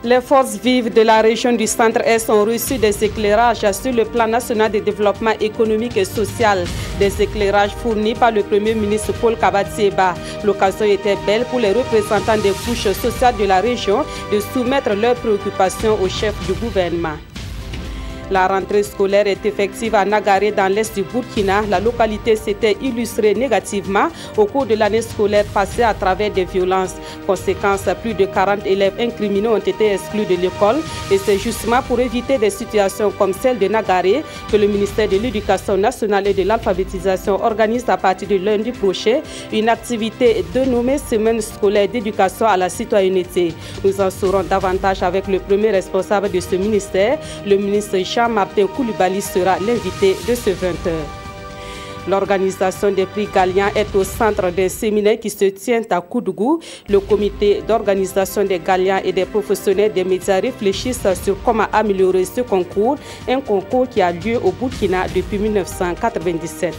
Les forces vives de la région du Centre-Est ont reçu des éclairages sur le plan national de développement économique et social. Des éclairages fournis par le Premier ministre Paul Kabat-Seba. L'occasion était belle pour les représentants des couches sociales de la région de soumettre leurs préoccupations au chef du gouvernement. La rentrée scolaire est effective à Nagaré dans l'est du Burkina. La localité s'était illustrée négativement au cours de l'année scolaire passée à travers des violences. Conséquence, plus de 40 élèves incriminés ont été exclus de l'école et c'est justement pour éviter des situations comme celle de Nagaré que le ministère de l'Éducation nationale et de l'alphabétisation organise à partir de lundi prochain une activité dénommée Semaine scolaire d'éducation à la citoyenneté. Nous en saurons davantage avec le premier responsable de ce ministère, le ministre Jean-Martin Koulibaly sera l'invité de ce 20h. L'organisation des prix Galian est au centre d'un séminaire qui se tient à Koudougou. Le comité d'organisation des Galian et des professionnels des médias réfléchissent sur comment améliorer ce concours, un concours qui a lieu au Burkina depuis 1997.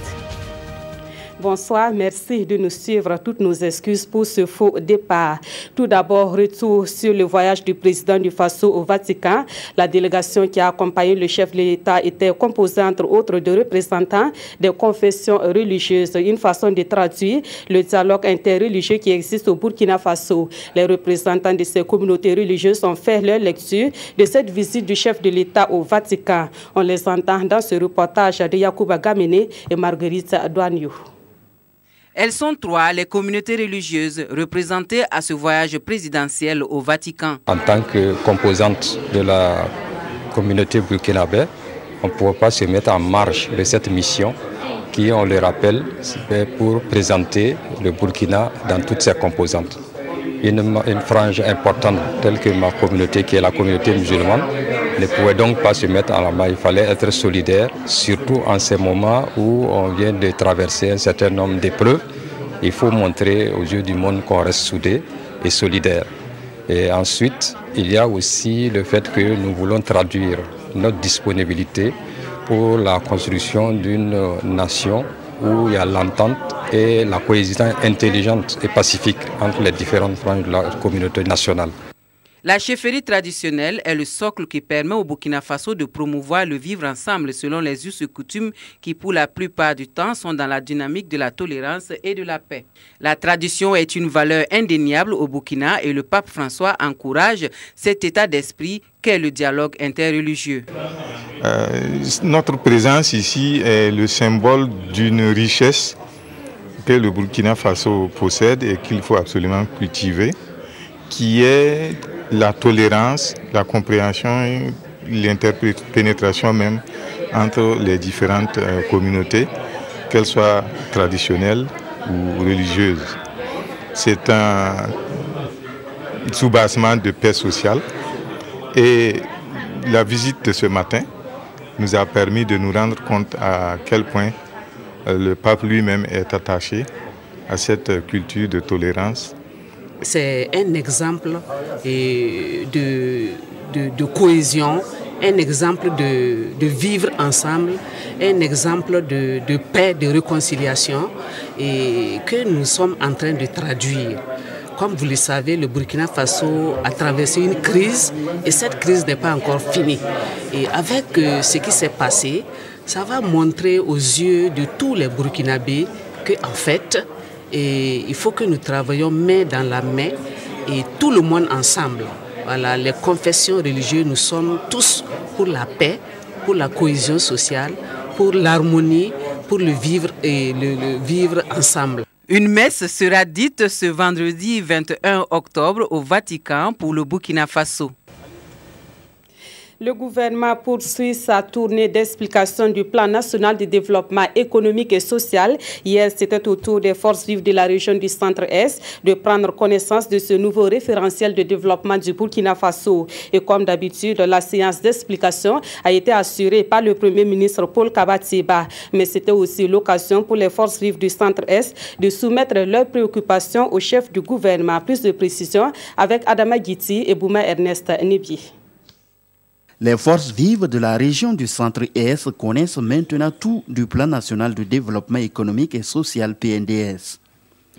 Bonsoir, merci de nous suivre. Toutes nos excuses pour ce faux départ. Tout d'abord, retour sur le voyage du président du Faso au Vatican. La délégation qui a accompagné le chef de l'État était composée entre autres de représentants des confessions religieuses. Une façon de traduire le dialogue interreligieux qui existe au Burkina Faso. Les représentants de ces communautés religieuses ont fait leur lecture de cette visite du chef de l'État au Vatican. On les entend dans ce reportage de Yacouba Gamene et Marguerite Douaniou. Elles sont trois, les communautés religieuses représentées à ce voyage présidentiel au Vatican. En tant que composante de la communauté burkinabé, on ne pourrait pas se mettre en marge de cette mission qui, on le rappelle, c'est pour présenter le Burkina dans toutes ses composantes. Une frange importante telle que ma communauté, qui est la communauté musulmane, ne pouvait donc pas se mettre en la main. Il fallait être solidaire, surtout en ces moments où on vient de traverser un certain nombre d'épreuves. Il faut montrer aux yeux du monde qu'on reste soudés et solidaires. Et ensuite, il y a aussi le fait que nous voulons traduire notre disponibilité pour la construction d'une nation où il y a l'entente et la cohésion intelligente et pacifique entre les différentes franges de la communauté nationale. La chefferie traditionnelle est le socle qui permet au Burkina Faso de promouvoir le vivre ensemble selon les us et coutumes qui, pour la plupart du temps, sont dans la dynamique de la tolérance et de la paix. La tradition est une valeur indéniable au Burkina et le pape François encourage cet état d'esprit qu'est le dialogue interreligieux. Notre présence ici est le symbole d'une richesse que le Burkina Faso possède et qu'il faut absolument cultiver, qui est la tolérance, la compréhension et l'interpénétration même entre les différentes communautés, qu'elles soient traditionnelles ou religieuses. C'est un soubassement de paix sociale et la visite de ce matin nous a permis de nous rendre compte à quel point le pape lui-même est attaché à cette culture de tolérance. C'est un exemple de cohésion, un exemple de vivre ensemble, un exemple de paix, de réconciliation et que nous sommes en train de traduire. Comme vous le savez, le Burkina Faso a traversé une crise et cette crise n'est pas encore finie. Et avec ce qui s'est passé, ça va montrer aux yeux de tous les Burkinabés qu'en fait, il faut que nous travaillions main dans la main et tout le monde ensemble. Voilà, les confessions religieuses, nous sommes tous pour la paix, pour la cohésion sociale, pour l'harmonie, pour le vivre et le vivre ensemble. Une messe sera dite ce vendredi 21 octobre au Vatican pour le Burkina Faso. Le gouvernement poursuit sa tournée d'explication du plan national de développement économique et social. Hier, c'était au tour des forces vives de la région du Centre-Est de prendre connaissance de ce nouveau référentiel de développement du Burkina Faso. Et comme d'habitude, la séance d'explication a été assurée par le Premier ministre Paul Kabat-Seba. Mais c'était aussi l'occasion pour les forces vives du Centre-Est de soumettre leurs préoccupations au chef du gouvernement. Plus de précisions avec Adama Guiti et Bouma Ernest Nebi. Les forces vives de la région du Centre-Est connaissent maintenant tout du plan national de développement économique et social PNDS.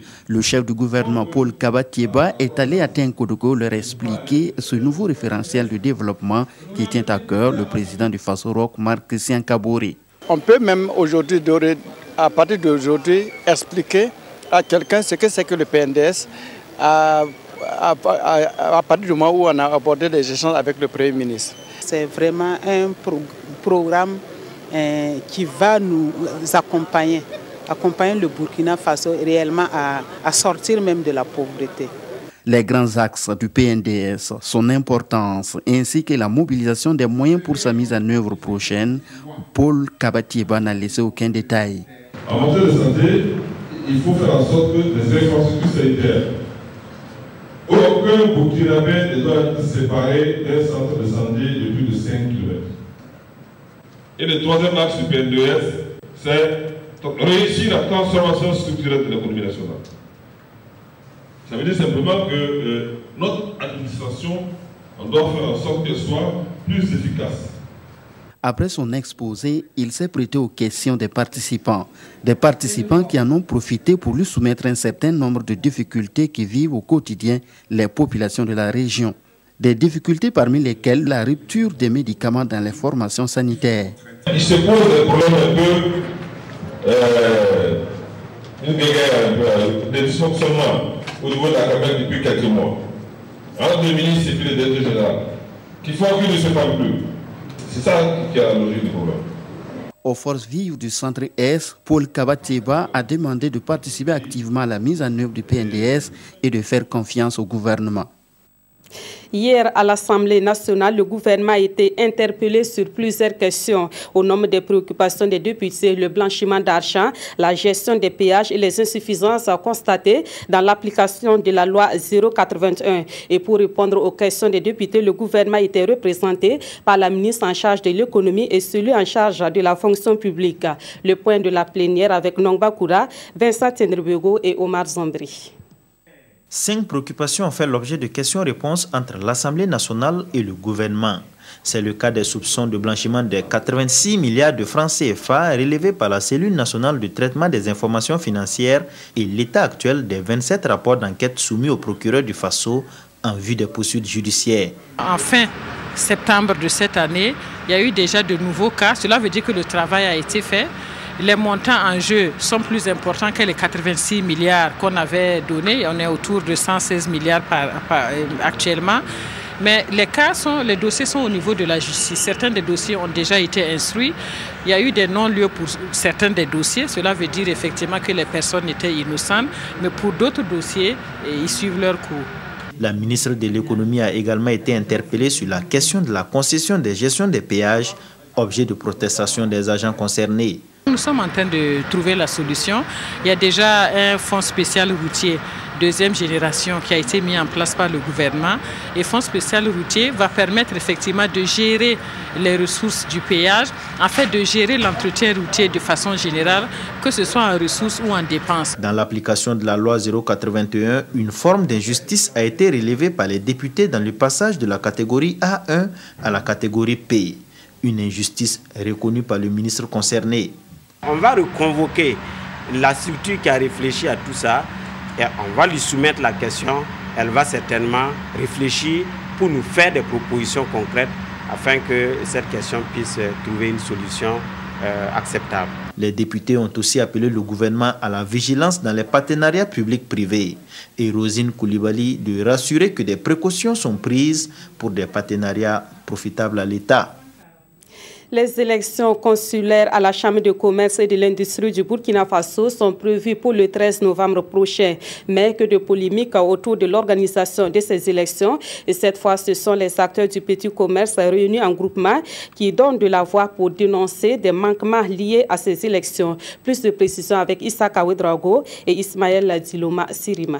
Le chef du gouvernement, Paul Kabat-Thiéba, est allé à Tinkodogo leur expliquer ce nouveau référentiel de développement qui tient à cœur le président du Faso Rock, Marc Christian Kaboré. On peut même aujourd'hui, à partir d'aujourd'hui, expliquer à quelqu'un ce que c'est que le PNDS à partir du moment où on a abordé des échanges avec le Premier ministre. C'est vraiment un programme qui va nous accompagner le Burkina Faso réellement à sortir même de la pauvreté. Les grands axes du PNDS, son importance ainsi que la mobilisation des moyens pour sa mise en œuvre prochaine, Paul Kabat-Thiéba n'a laissé aucun détail. En matière de santé, il faut faire en sorte que les infrastructures sanitaires, aucun Burkinabé ne doit être séparé d'un centre de santé de plus de 5 km. Et le troisième axe du PNDS, c'est réussir la transformation structurelle de l'économie nationale. Ça veut dire simplement que notre administration, on doit faire en sorte qu'elle soit plus efficace. Après son exposé, il s'est prêté aux questions des participants qui en ont profité pour lui soumettre un certain nombre de difficultés qui vivent au quotidien les populations de la région. Des difficultés parmi lesquelles la rupture des médicaments dans les formations sanitaires. Il se pose des problèmes de dysfonctionnement au niveau de la campagne depuis quelques mois. Entre le ministre et puis le directeur général, qui font qu'il ne se parle plus. C'est ça qui est la logique du problème. Aux forces vives du centre Est, Paul Kabat-Thiéba a demandé de participer activement à la mise en œuvre du PNDS et de faire confiance au gouvernement. Hier, à l'Assemblée nationale, le gouvernement a été interpellé sur plusieurs questions. Au nombre des préoccupations des députés, le blanchiment d'argent, la gestion des péages et les insuffisances constatées dans l'application de la loi 081. Et pour répondre aux questions des députés, le gouvernement a été représenté par la ministre en charge de l'économie et celui en charge de la fonction publique. Le point de la plénière avec Nongba Koura, Vincent Tenrebego et Omar Zambri. 5 préoccupations ont fait l'objet de questions-réponses entre l'Assemblée nationale et le gouvernement. C'est le cas des soupçons de blanchiment de 86 milliards de francs CFA relevés par la cellule nationale de traitement des informations financières et l'état actuel des 27 rapports d'enquête soumis au procureur du Faso en vue des poursuites judiciaires. En fin septembre de cette année, il y a eu déjà de nouveaux cas. Cela veut dire que le travail a été fait. Les montants en jeu sont plus importants que les 86 milliards qu'on avait donnés. On est autour de 116 milliards actuellement. Mais les dossiers sont au niveau de la justice. Certains des dossiers ont déjà été instruits. Il y a eu des non-lieux pour certains des dossiers. Cela veut dire effectivement que les personnes étaient innocentes. Mais pour d'autres dossiers, ils suivent leur cours. La ministre de l'économie a également été interpellée sur la question de la concession des gestions des péages, objet de protestation des agents concernés. Nous sommes en train de trouver la solution. Il y a déjà un fonds spécial routier, deuxième génération, qui a été mis en place par le gouvernement. Et fonds spécial routier va permettre effectivement de gérer les ressources du péage, afin de gérer l'entretien routier de façon générale, que ce soit en ressources ou en dépenses. Dans l'application de la loi 081, une forme d'injustice a été relevée par les députés dans le passage de la catégorie A1 à la catégorie P. Une injustice reconnue par le ministre concerné. On va reconvoquer la structure qui a réfléchi à tout ça et on va lui soumettre la question. Elle va certainement réfléchir pour nous faire des propositions concrètes afin que cette question puisse trouver une solution acceptable. Les députés ont aussi appelé le gouvernement à la vigilance dans les partenariats publics-privés et Rosine Koulibaly de rassurer que des précautions sont prises pour des partenariats profitables à l'État. Les élections consulaires à la Chambre de commerce et de l'industrie du Burkina Faso sont prévues pour le 13 novembre prochain. Mais que de polémiques autour de l'organisation de ces élections. Et cette fois, ce sont les acteurs du petit commerce réunis en groupement qui donnent de la voix pour dénoncer des manquements liés à ces élections. Plus de précisions avec Issa Kawedrago et Ismaël Diloma Sirima.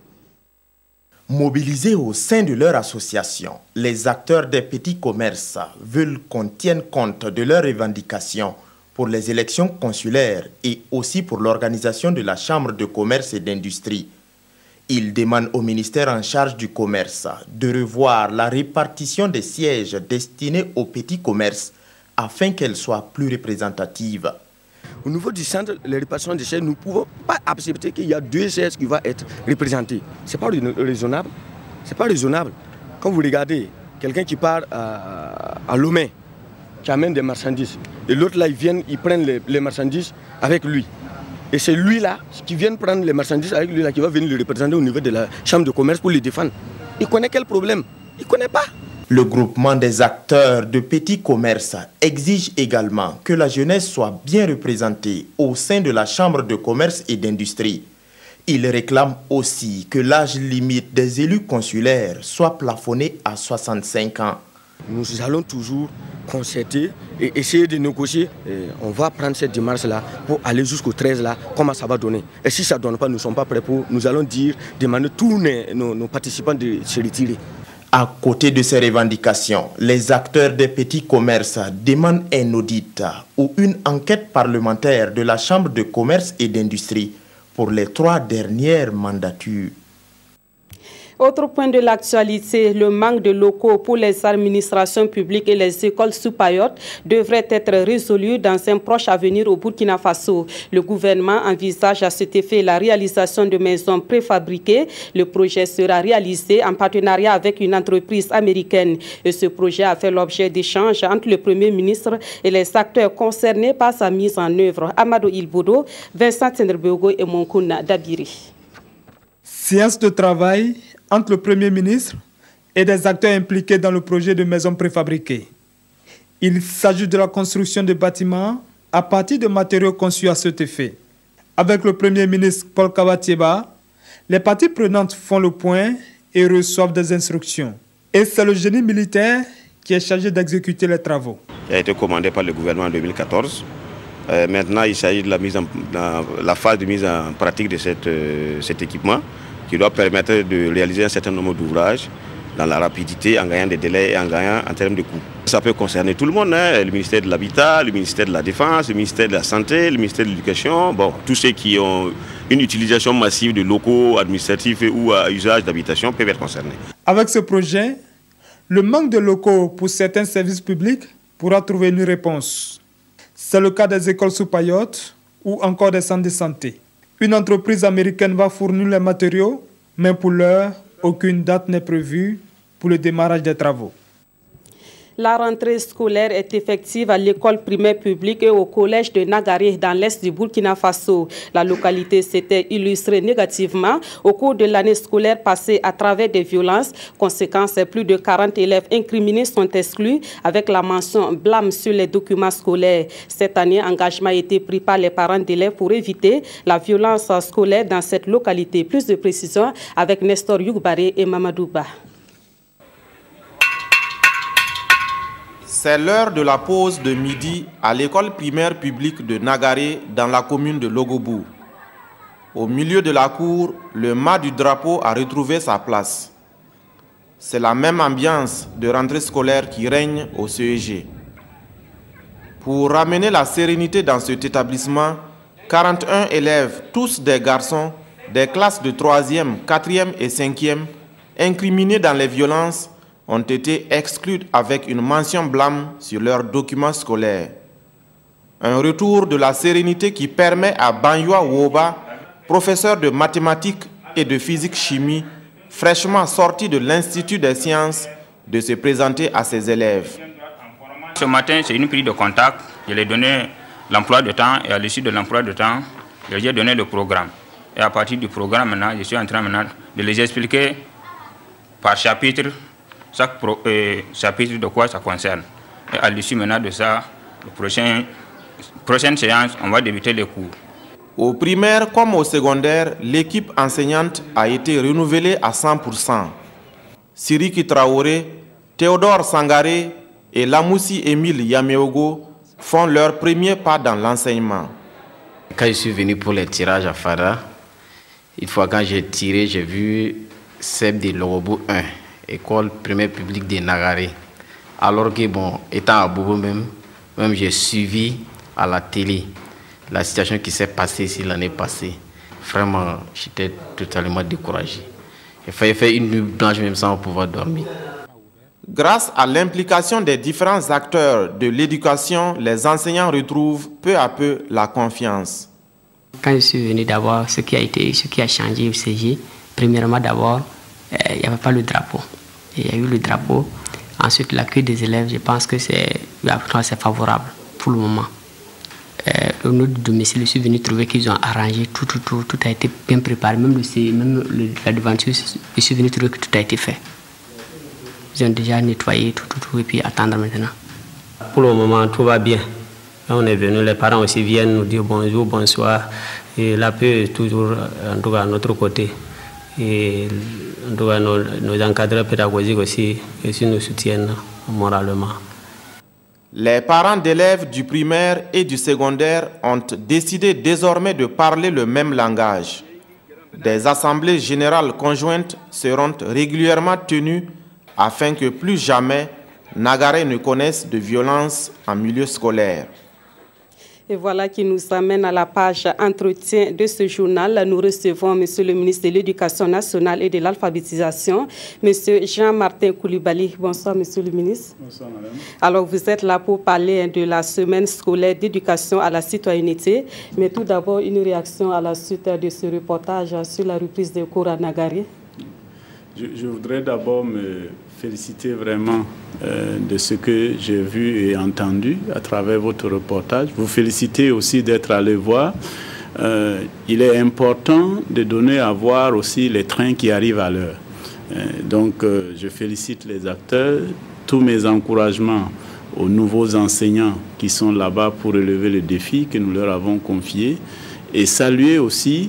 Mobilisés au sein de leur association, les acteurs des petits commerces veulent qu'on tienne compte de leurs revendications pour les élections consulaires et aussi pour l'organisation de la Chambre de commerce et d'industrie. Ils demandent au ministère en charge du commerce de revoir la répartition des sièges destinés aux petits commerces afin qu'elle soit plus représentative. Au niveau du centre, les répartitions des chaises, nous ne pouvons pas accepter qu'il y a 2 chaises qui vont être représentées. Ce n'est pas raisonnable. C'est pas raisonnable. Quand vous regardez quelqu'un qui part à Lomé, qui amène des marchandises, et l'autre là, ils prennent les marchandises avec lui. Et c'est lui là, qui vient prendre les marchandises avec lui là, qui va venir le représenter au niveau de la chambre de commerce pour les défendre. Il connaît quel problème? Il ne connaît pas. Le groupement des acteurs de petits commerces exige également que la jeunesse soit bien représentée au sein de la Chambre de commerce et d'industrie. Il réclame aussi que l'âge limite des élus consulaires soit plafonné à 65 ans. Nous allons toujours concerter et essayer de négocier. Et on va prendre cette démarche-là pour aller jusqu'au 13 là, comment ça va donner. Et si ça ne donne pas, nous ne sommes pas prêts pour, nous allons demander tous nos participants de se retirer. À côté de ces revendications, les acteurs des petits commerces demandent un audit ou une enquête parlementaire de la Chambre de commerce et d'industrie pour les 3 dernières mandatures. Autre point de l'actualité, le manque de locaux pour les administrations publiques et les écoles sous Payotte devrait être résolu dans un proche avenir au Burkina Faso. Le gouvernement envisage à cet effet la réalisation de maisons préfabriquées. Le projet sera réalisé en partenariat avec une entreprise américaine. Et ce projet a fait l'objet d'échanges entre le Premier ministre et les acteurs concernés par sa mise en œuvre. Amadou Ilbodo, Vincent Tenderbogo et Monkouna Dabiri. Séance de travail entre le Premier ministre et des acteurs impliqués dans le projet de maisons préfabriquées. Il s'agit de la construction de bâtiments à partir de matériaux conçus à cet effet. Avec le Premier ministre Paul Kabatieba, les parties prenantes font le point et reçoivent des instructions. Et c'est le génie militaire qui est chargé d'exécuter les travaux. Il a été commandé par le gouvernement en 2014. Maintenant, il s'agit de la phase de mise en pratique de cet équipement qui doit permettre de réaliser un certain nombre d'ouvrages dans la rapidité, en gagnant des délais et en gagnant en termes de coûts. Ça peut concerner tout le monde, hein, le ministère de l'Habitat, le ministère de la Défense, le ministère de la Santé, le ministère de l'Éducation, bon, tous ceux qui ont une utilisation massive de locaux administratifs ou à usage d'habitation peuvent être concernés. Avec ce projet, le manque de locaux pour certains services publics pourra trouver une réponse. C'est le cas des écoles sous Payotte ou encore des centres de santé. Une entreprise américaine va fournir les matériaux, mais pour l'heure, aucune date n'est prévue pour le démarrage des travaux. La rentrée scolaire est effective à l'école primaire publique et au collège de Nagaré dans l'est du Burkina Faso. La localité s'était illustrée négativement au cours de l'année scolaire passée à travers des violences. Conséquence, plus de 40 élèves incriminés sont exclus avec la mention blâme sur les documents scolaires. Cette année, engagement a été pris par les parents d'élèves pour éviter la violence scolaire dans cette localité. Plus de précisions avec Nestor Yougbaré et Mamadouba. C'est l'heure de la pause de midi à l'école primaire publique de Nagaré dans la commune de Logobou. Au milieu de la cour, le mât du drapeau a retrouvé sa place. C'est la même ambiance de rentrée scolaire qui règne au CEG. Pour ramener la sérénité dans cet établissement, 41 élèves, tous des garçons, des classes de 3e, 4e et 5e, incriminés dans les violences, ont été exclus avec une mention blâme sur leurs documents scolaires. Un retour de la sérénité qui permet à Banyoua Woba, professeur de mathématiques et de physique-chimie, fraîchement sorti de l'Institut des sciences, de se présenter à ses élèves. Ce matin, c'est une prise de contact. Je lui ai donné l'emploi de temps et à l'issue de l'emploi de temps, je lui ai donné le programme. Et à partir du programme, maintenant, je suis en train maintenant de les expliquer par chapitre, chaque chapitre de quoi ça concerne. Et à l'issue maintenant de ça, la prochaine séance, on va débuter les cours. Au primaire comme au secondaire, l'équipe enseignante a été renouvelée à 100%. Siriki Traoré, Théodore Sangaré et Lamoussi Émile Yameogo font leur premier pas dans l'enseignement. Quand je suis venu pour les tirages à Fara, une fois quand j'ai tiré, j'ai vu Seb de Logobou 1. École primaire publique de Nagaré. Alors que, bon, étant à Bobo même j'ai suivi à la télé la situation qui s'est passée ici l'année passée. Vraiment, j'étais totalement découragé. Il fallait faire une nuit blanche même sans pouvoir dormir. Grâce à l'implication des différents acteurs de l'éducation, les enseignants retrouvent peu à peu la confiance. Quand je suis venu d'abord, ce qui a changé au CG, premièrement d'abord, il n'y avait pas le drapeau. Il y a eu le drapeau. Ensuite, l'accueil des élèves, je pense que c'est favorable pour le moment. Au nom du domicile, je suis venu trouver qu'ils ont arrangé tout a été bien préparé. Même la devanture, je suis venu trouver que tout a été fait. Ils ont déjà nettoyé tout et puis attendre maintenant. Pour le moment, tout va bien. Là, on est venu, les parents aussi viennent nous dire bonjour, bonsoir. Et la paix est toujours, en tout cas, à notre côté. Et en tout cas, nos encadreurs pédagogiques aussi nous soutiennent moralement. Les parents d'élèves du primaire et du secondaire ont décidé désormais de parler le même langage. Des assemblées générales conjointes seront régulièrement tenues afin que plus jamais Nagaré ne connaisse de violence en milieu scolaire. Et voilà qui nous amène à la page entretien de ce journal. Nous recevons Monsieur le ministre de l'Éducation nationale et de l'alphabétisation, Monsieur Jean-Martin Koulibaly. Bonsoir Monsieur le ministre. Bonsoir madame. Alors vous êtes là pour parler de la semaine scolaire d'éducation à la citoyenneté. Mais tout d'abord une réaction à la suite de ce reportage sur la reprise des cours à Nagaré. Je voudrais d'abord me féliciter vraiment de ce que j'ai vu et entendu à travers votre reportage. Vous féliciter aussi d'être allé voir. Il est important de donner à voir aussi les trains qui arrivent à l'heure. Donc je félicite les acteurs, tous mes encouragements aux nouveaux enseignants qui sont là-bas pour relever le défi que nous leur avons confié et saluer aussi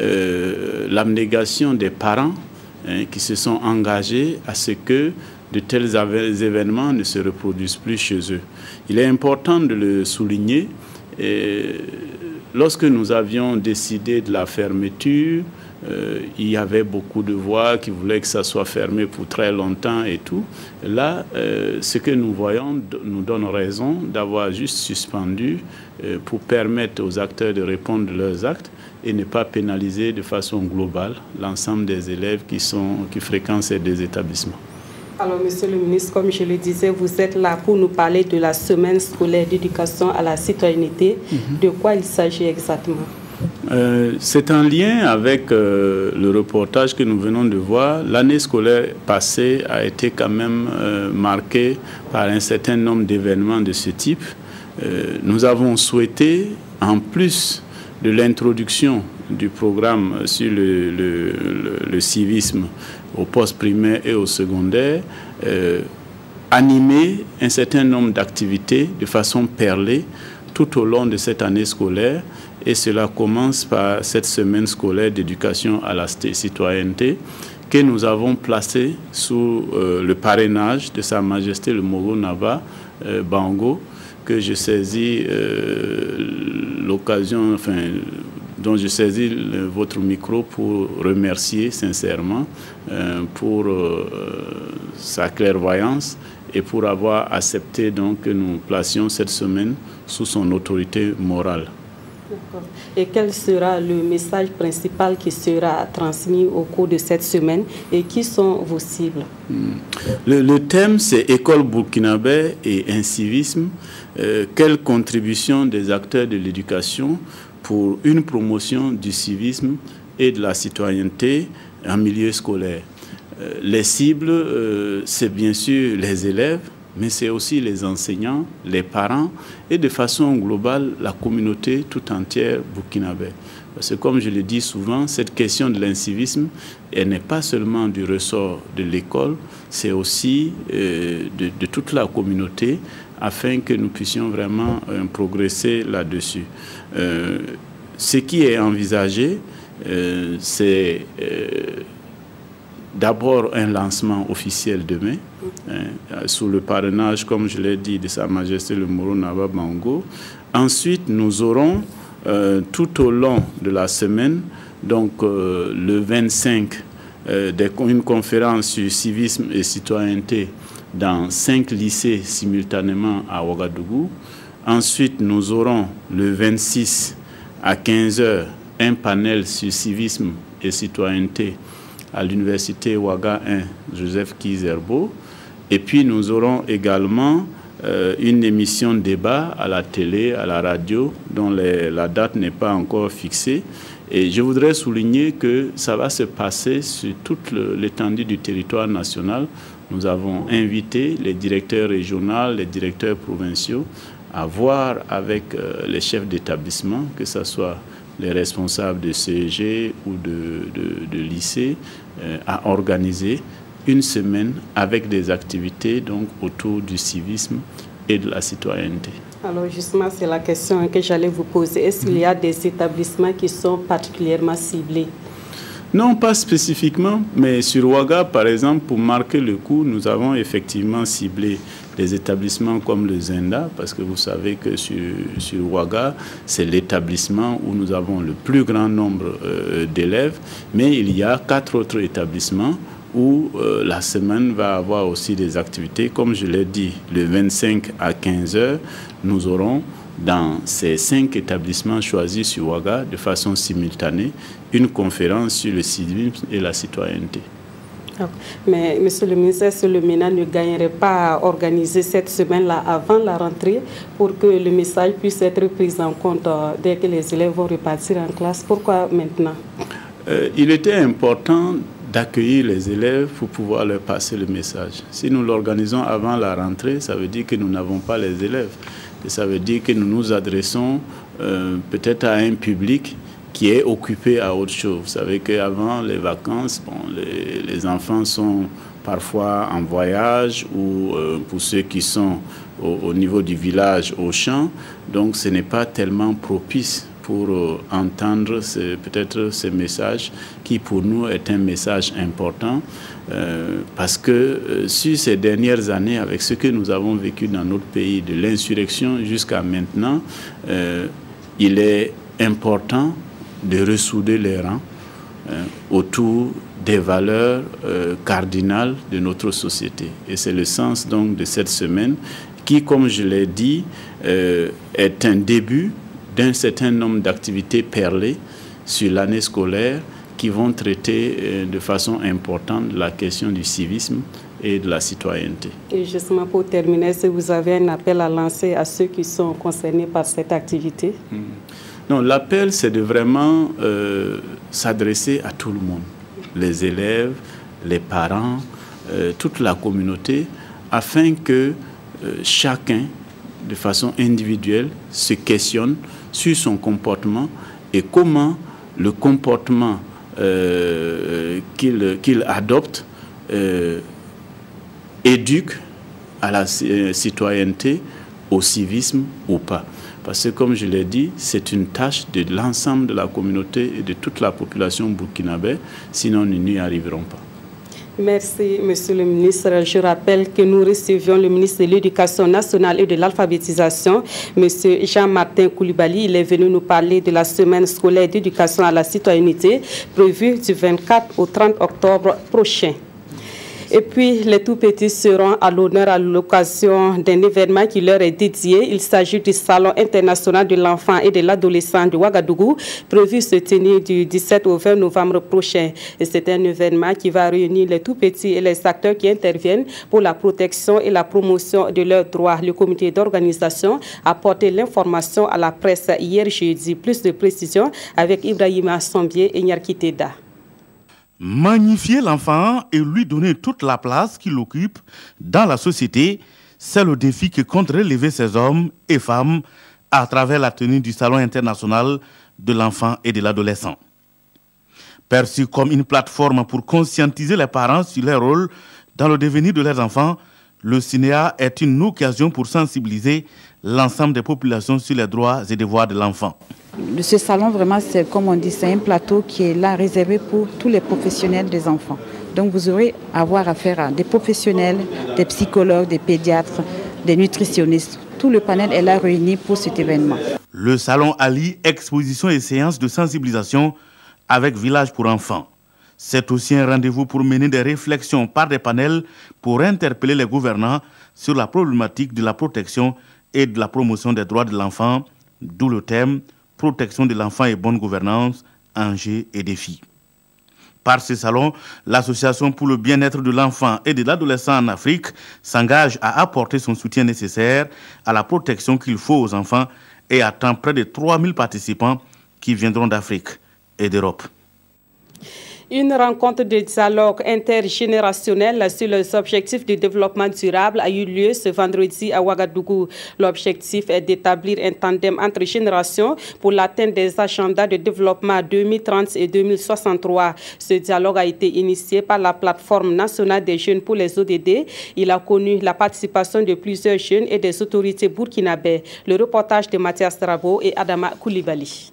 l'abnégation des parents qui se sont engagés à ce que de tels événements ne se reproduisent plus chez eux. Il est important de le souligner. Lorsque nous avions décidé de la fermeture, il y avait beaucoup de voix qui voulaient que ça soit fermé pour très longtemps et tout. Là, ce que nous voyons nous donne raison d'avoir juste suspendu pour permettre aux acteurs de répondre de leurs actes et ne pas pénaliser de façon globale l'ensemble des élèves qui fréquentent ces deux établissements. Alors, Monsieur le ministre, comme je le disais, vous êtes là pour nous parler de la semaine scolaire d'éducation à la citoyenneté. De quoi il s'agit exactement? C'est en lien avec le reportage que nous venons de voir. L'année scolaire passée a été quand même marquée par un certain nombre d'événements de ce type. Nous avons souhaité, en plus de l'introduction du programme sur le civisme au poste primaire et au secondaire, animer un certain nombre d'activités de façon perlée tout au long de cette année scolaire. Et cela commence par cette semaine scolaire d'éducation à la citoyenneté que nous avons placée sous le parrainage de Sa Majesté le Moro Naba Bango, que je saisis l'occasion, dont je saisis votre micro pour remercier sincèrement pour sa clairvoyance et pour avoir accepté donc que nous placions cette semaine sous son autorité morale. Et quel sera le message principal qui sera transmis au cours de cette semaine et qui sont vos cibles? Le thème, c'est École burkinabé et incivisme. Quelle contribution des acteurs de l'éducation pour une promotion du civisme et de la citoyenneté en milieu scolaire? Les cibles, c'est bien sûr les élèves, mais c'est aussi les enseignants, les parents et de façon globale la communauté tout entière burkinabé. Parce que comme je le dis souvent, cette question de l'incivisme, elle n'est pas seulement du ressort de l'école, c'est aussi de toute la communauté afin que nous puissions vraiment progresser là-dessus. Ce qui est envisagé, c'est d'abord un lancement officiel demain, sous le parrainage, comme je l'ai dit, de Sa Majesté le Moro Naba Bango. Ensuite, nous aurons tout au long de la semaine, donc le 25, une conférence sur civisme et citoyenneté dans 5 lycées simultanément à Ouagadougou. Ensuite, nous aurons le 26 à 15h un panel sur civisme et citoyenneté à l'université Ouaga 1 Joseph Kizerbo. Et puis nous aurons également une émission débat à la télé, à la radio, dont la date n'est pas encore fixée. Et je voudrais souligner que ça va se passer sur toute l'étendue du territoire national. Nous avons invité les directeurs régionaux, les directeurs provinciaux à voir avec les chefs d'établissement, que ce soit les responsables de CEG ou de lycée, à organiser une semaine avec des activités donc, autour du civisme et de la citoyenneté. Alors justement, c'est la question que j'allais vous poser. Est-ce qu'il y a des établissements qui sont particulièrement ciblés? Non, pas spécifiquement, mais sur Ouaga, par exemple, pour marquer le coup, nous avons effectivement ciblé des établissements comme le Zenda, parce que vous savez que sur Ouaga, c'est l'établissement où nous avons le plus grand nombre d'élèves, mais il y a 4 autres établissements où la semaine va avoir aussi des activités. Comme je l'ai dit, le 25 à 15h, nous aurons dans ces 5 établissements choisis sur Ouaga, de façon simultanée, une conférence sur le civisme et la citoyenneté. Mais, Monsieur le ministre, est-ce que le MENA ne gagnerait pas à organiser cette semaine-là avant la rentrée pour que le message puisse être pris en compte dès que les élèves vont repartir en classe? Pourquoi maintenant? Il était important d'accueillir les élèves pour pouvoir leur passer le message. Si nous l'organisons avant la rentrée, ça veut dire que nous n'avons pas les élèves. Et ça veut dire que nous nous adressons peut-être à un public qui est occupé à autre chose. Vous savez qu'avant les vacances, les enfants sont parfois en voyage ou pour ceux qui sont au niveau du village, au champ. Donc ce n'est pas tellement propice pour entendre peut-être ce message qui pour nous est un message important parce que sur ces dernières années, avec ce que nous avons vécu dans notre pays, de l'insurrection jusqu'à maintenant, il est important de ressouder les rangs autour des valeurs cardinales de notre société. Et c'est le sens donc de cette semaine qui, comme je l'ai dit, est un début d'un certain nombre d'activités perlées sur l'année scolaire qui vont traiter de façon importante la question du civisme et de la citoyenneté. Et justement, pour terminer, est-ce que vous avez un appel à lancer à ceux qui sont concernés par cette activité? Non, l'appel, c'est de vraiment s'adresser à tout le monde, les élèves, les parents, toute la communauté, afin que chacun, de façon individuelle, se questionne sur son comportement et comment le comportement qu'il adopte éduque à la citoyenneté, au civisme ou pas. Parce que, comme je l'ai dit, c'est une tâche de l'ensemble de la communauté et de toute la population burkinabé, sinon nous n'y arriverons pas. Merci, Monsieur le ministre. Je rappelle que nous recevions le ministre de l'Éducation nationale et de l'alphabétisation, Monsieur Jean-Martin Koulibaly. Il est venu nous parler de la semaine scolaire d'éducation à la citoyenneté prévue du 24 au 30 octobre prochain. Et puis, les tout-petits seront à l'honneur à l'occasion d'un événement qui leur est dédié. Il s'agit du Salon international de l'enfant et de l'adolescent de Ouagadougou, prévu se tenir du 17 au 20 novembre prochain. Et c'est un événement qui va réunir les tout-petits et les acteurs qui interviennent pour la protection et la promotion de leurs droits. Le comité d'organisation a apporté l'information à la presse hier jeudi. Plus de précisions avec Ibrahima Sombier et Nyarkiteda. Magnifier l'enfant et lui donner toute la place qu'il occupe dans la société, c'est le défi que comptent relever ces hommes et femmes à travers la tenue du Salon international de l'enfant et de l'adolescent. Perçu comme une plateforme pour conscientiser les parents sur leur rôle dans le devenir de leurs enfants, le cinéa est une occasion pour sensibiliser l'ensemble des populations sur les droits et devoirs de l'enfant. Ce salon, vraiment, c'est comme on dit, c'est un plateau qui est là réservé pour tous les professionnels des enfants. Donc vous aurez à avoir affaire à des professionnels, des psychologues, des pédiatres, des nutritionnistes. Tout le panel est là réuni pour cet événement. Le salon allie exposition et séances de sensibilisation avec Village pour enfants. C'est aussi un rendez-vous pour mener des réflexions par des panels pour interpeller les gouvernants sur la problématique de la protection et de la promotion des droits de l'enfant, d'où le thème « Protection de l'enfant et bonne gouvernance, enjeux et défis ». Par ce salon, l'Association pour le bien-être de l'enfant et de l'adolescent en Afrique s'engage à apporter son soutien nécessaire à la protection qu'il faut aux enfants et attend près de 3000 participants qui viendront d'Afrique et d'Europe. Une rencontre de dialogue intergénérationnel sur les objectifs de développement durable a eu lieu ce vendredi à Ouagadougou. L'objectif est d'établir un tandem entre générations pour l'atteinte des agendas de développement 2030 et 2063. Ce dialogue a été initié par la plateforme nationale des jeunes pour les ODD. Il a connu la participation de plusieurs jeunes et des autorités burkinabais. Le reportage de Mathias Trabo et Adama Koulibaly.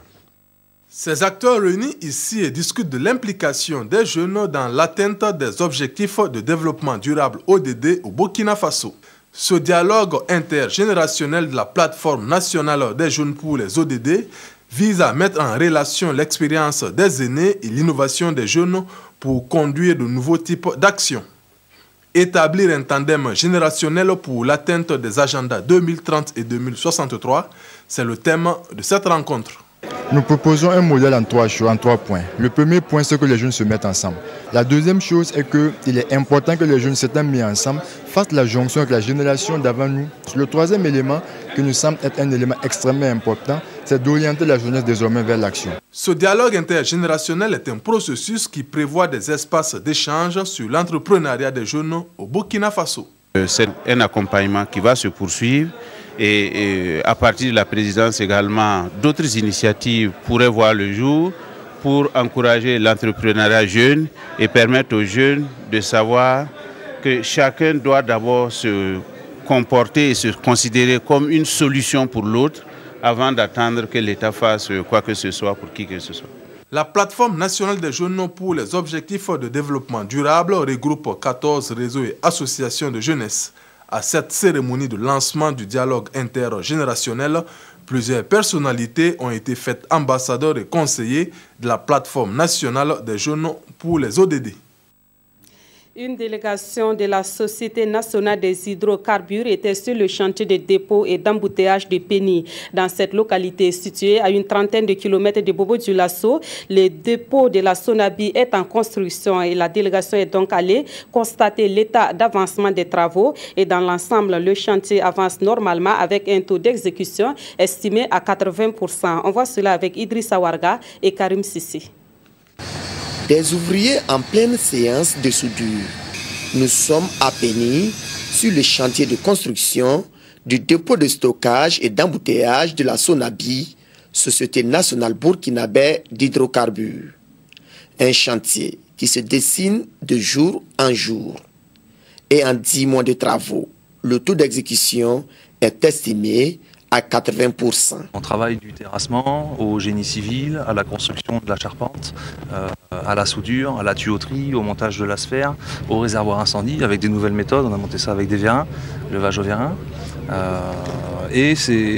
Ces acteurs réunis ici discutent de l'implication des jeunes dans l'atteinte des objectifs de développement durable ODD au Burkina Faso. Ce dialogue intergénérationnel de la plateforme nationale des jeunes pour les ODD vise à mettre en relation l'expérience des aînés et l'innovation des jeunes pour conduire de nouveaux types d'actions. Établir un tandem générationnel pour l'atteinte des agendas 2030 et 2063, c'est le thème de cette rencontre. Nous proposons un modèle en 3 points. Le premier point, c'est que les jeunes se mettent ensemble. La deuxième chose est qu'il est important que les jeunes s'étant mis ensemble fassent la jonction avec la génération d'avant nous. Le troisième élément, qui nous semble être un élément extrêmement important, c'est d'orienter la jeunesse désormais vers l'action. Ce dialogue intergénérationnel est un processus qui prévoit des espaces d'échange sur l'entrepreneuriat des jeunes au Burkina Faso. C'est un accompagnement qui va se poursuivre. Et à partir de la présidence également, d'autres initiatives pourraient voir le jour pour encourager l'entrepreneuriat jeune et permettre aux jeunes de savoir que chacun doit d'abord se comporter et se considérer comme une solution pour l'autre avant d'attendre que l'État fasse quoi que ce soit pour qui que ce soit. La plateforme nationale des jeunes pour les objectifs de développement durable regroupe 14 réseaux et associations de jeunesse. À cette cérémonie de lancement du dialogue intergénérationnel, plusieurs personnalités ont été faites ambassadeurs et conseillers de la plateforme nationale des jeunes pour les ODD. Une délégation de la Société nationale des hydrocarbures était sur le chantier de dépôt et d'embouteillage de Péni. Dans cette localité située à une trentaine de kilomètres de Bobo-Dioulasso, le dépôt de la Sonabi est en construction et la délégation est donc allée constater l'état d'avancement des travaux. Et dans l'ensemble, le chantier avance normalement avec un taux d'exécution estimé à 80%. On voit cela avec Idrissa Warga et Karim Sissi. Des ouvriers en pleine séance de soudure. Nous sommes à Péni sur le chantier de construction du dépôt de stockage et d'embouteillage de la Sonabi, Société nationale burkinabé d'hydrocarbures. Un chantier qui se dessine de jour en jour. Et en 10 mois de travaux, le taux d'exécution est estimé à 80%. On travaille du terrassement au génie civil, à la construction de la charpente, à la soudure, à la tuyauterie, au montage de la sphère, au réservoir incendie avec des nouvelles méthodes. On a monté ça avec des vérins, levage au vérin. Et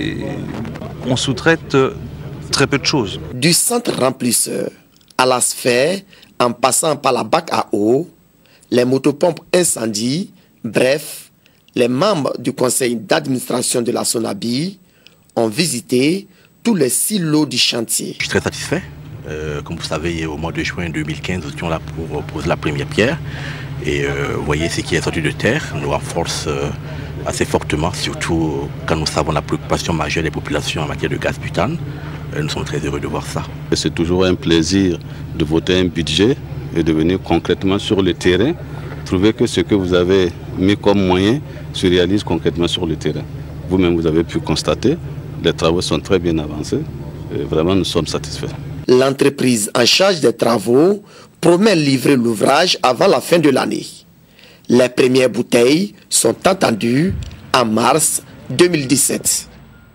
on sous-traite très peu de choses. Du centre remplisseur à la sphère, en passant par la bac à eau, les motopompes incendie, bref, les membres du conseil d'administration de la Sonabi ont visité tous les silos du chantier. Je suis très satisfait. Comme vous savez, au mois de juin 2015, nous étions là pour poser la première pierre. Et vous voyez, ce qui est sorti de terre nous renforce assez fortement, surtout quand nous savons la préoccupation majeure des populations en matière de gaz butane. Nous sommes très heureux de voir ça. C'est toujours un plaisir de voter un budget et de venir concrètement sur le terrain, trouver que ce que vous avez mis comme moyen se réalise concrètement sur le terrain. Vous-même, vous avez pu constater, les travaux sont très bien avancés et vraiment nous sommes satisfaits. L'entreprise en charge des travaux promet livrer l'ouvrage avant la fin de l'année. Les premières bouteilles sont attendues en mars 2017.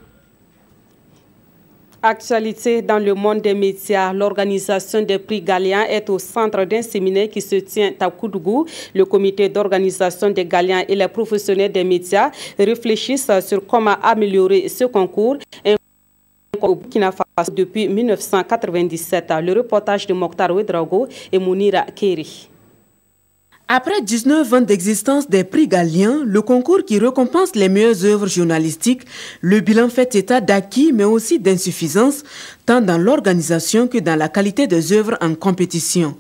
Actualité dans le monde des médias. L'organisation des prix Galien est au centre d'un séminaire qui se tient à Koudougou. Le comité d'organisation des Galiens et les professionnels des médias réfléchissent sur comment améliorer ce concours au Burkina Faso depuis 1997. Le reportage de Mokhtar Ouedraogo et Mounira Kéri. Après 19 ans d'existence des prix Galien, le concours qui récompense les meilleures œuvres journalistiques, le bilan fait état d'acquis mais aussi d'insuffisances, tant dans l'organisation que dans la qualité des œuvres en compétition.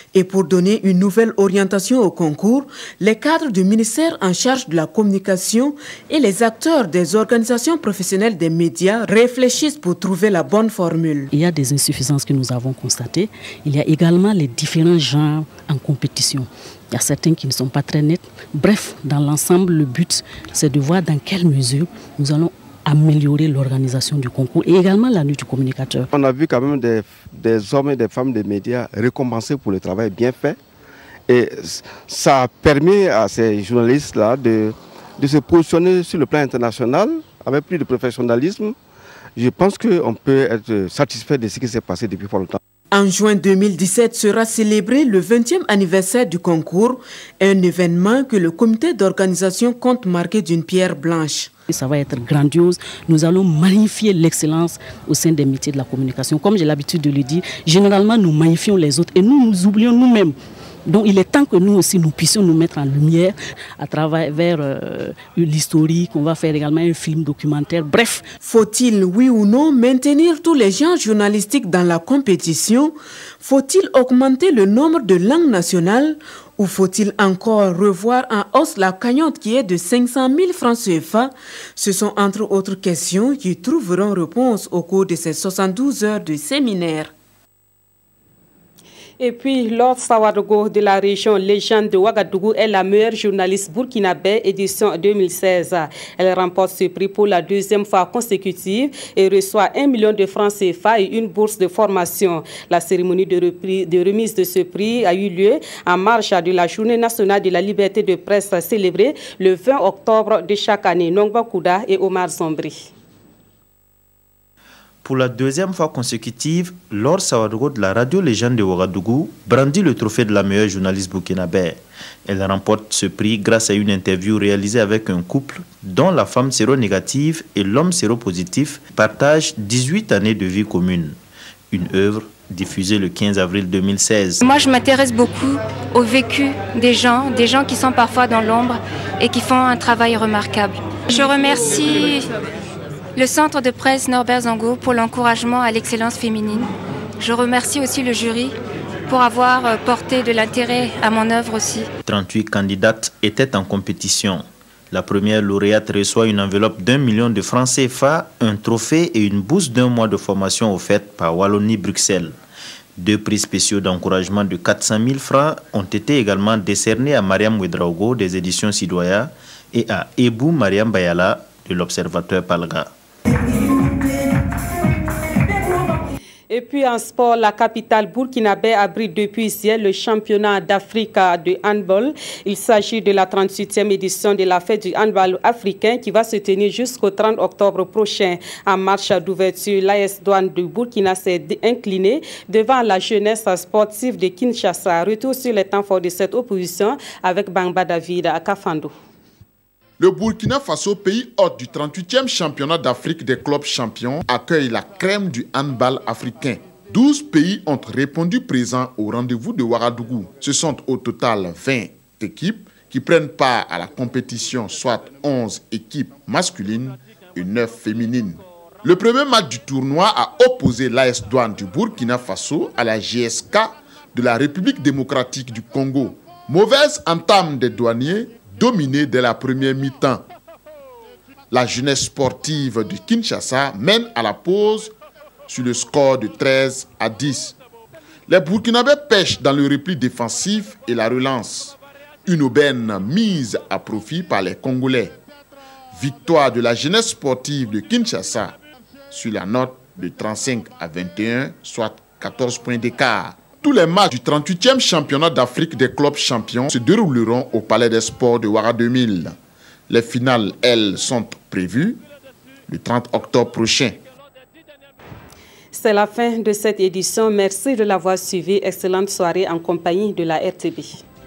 Et pour donner une nouvelle orientation au concours, les cadres du ministère en charge de la communication et les acteurs des organisations professionnelles des médias réfléchissent pour trouver la bonne formule. Il y a des insuffisances que nous avons constatées. Il y a également les différents genres en compétition. Il y a certains qui ne sont pas très nets. Bref, dans l'ensemble, le but, c'est de voir dans quelle mesure nous allons améliorer l'organisation du concours et également la nuit du communicateur. On a vu quand même des hommes et des femmes des médias récompensés pour le travail bien fait. Et ça a permis à ces journalistes-là de se positionner sur le plan international avec plus de professionnalisme. Je pense qu'on peut être satisfait de ce qui s'est passé depuis fort longtemps. En juin 2017 sera célébré le 20e anniversaire du concours, un événement que le comité d'organisation compte marquer d'une pierre blanche. Ça va être grandiose. Nous allons magnifier l'excellence au sein des métiers de la communication. Comme j'ai l'habitude de le dire, généralement nous magnifions les autres et nous oublions nous-mêmes. Donc il est temps que nous aussi nous puissions nous mettre en lumière à travers l'historique. On va faire également un film documentaire. Bref. Faut-il, oui ou non, maintenir tous les genres journalistiques dans la compétition? Faut-il augmenter le nombre de langues nationales? Ou faut-il encore revoir en hausse la cagnotte qui est de 500 000 francs CFA? Ce sont entre autres questions qui trouveront réponse au cours de ces 72 heures de séminaire. Et puis, Lord Sawadogo de la région Légende de Ouagadougou est la meilleure journaliste burkinabé édition 2016. Elle remporte ce prix pour la deuxième fois consécutive et reçoit 1 million de francs CFA et une bourse de formation. La cérémonie de remise de ce prix a eu lieu en marge de la Journée nationale de la liberté de presse célébrée le 20 octobre de chaque année. Nongba Kouda et Omar Zombri. Pour la deuxième fois consécutive, Lord Sawadogo de la radio Légende de Ouagadougou brandit le trophée de la meilleure journaliste burkinabé. Elle remporte ce prix grâce à une interview réalisée avec un couple dont la femme séronégative et l'homme séropositif partagent 18 années de vie commune. Une œuvre diffusée le 15 avril 2016. Moi, je m'intéresse beaucoup au vécu des gens qui sont parfois dans l'ombre et qui font un travail remarquable. Je remercie le centre de presse Norbert Zango pour l'encouragement à l'excellence féminine. Je remercie aussi le jury pour avoir porté de l'intérêt à mon œuvre aussi. 38 candidates étaient en compétition. La première lauréate reçoit une enveloppe d'1 million de francs CFA, un trophée et une bourse d'1 mois de formation offerte par Wallonie-Bruxelles. 2 prix spéciaux d'encouragement de 400 000 francs ont été également décernés à Mariam Ouedraogo des éditions Sidoya et à Ebou Mariam Bayala de l'Observateur Palga. Et puis en sport, la capitale burkinabé abrite depuis hier le championnat d'Afrique de handball. Il s'agit de la 38e édition de la fête du handball africain qui va se tenir jusqu'au 30 octobre prochain. En marche d'ouverture, l'AS Douane de Burkina s'est inclinée devant la jeunesse sportive de Kinshasa. Retour sur les temps forts de cette opposition avec Bangba David à Kafando. Le Burkina Faso, pays hôte du 38e championnat d'Afrique des clubs champions, accueille la crème du handball africain. 12 pays ont répondu présents au rendez-vous de Ouagadougou. Ce sont au total 20 équipes qui prennent part à la compétition, soit 11 équipes masculines et 9 féminines. Le premier match du tournoi a opposé l'AS Douane du Burkina Faso à la GSK de la République démocratique du Congo. Mauvaise entame des douaniers, dominé dès la première mi-temps. La jeunesse sportive de Kinshasa mène à la pause sur le score de 13-10. Les Burkinabés pêchent dans le repli défensif et la relance. Une aubaine mise à profit par les Congolais. Victoire de la jeunesse sportive de Kinshasa sur la note de 35-21, soit 14 points d'écart. Tous les matchs du 38e championnat d'Afrique des clubs champions se dérouleront au Palais des Sports de Ouara 2000. Les finales, elles, sont prévues le 30 octobre prochain. C'est la fin de cette édition. Merci de l'avoir suivi. Excellente soirée en compagnie de la RTB.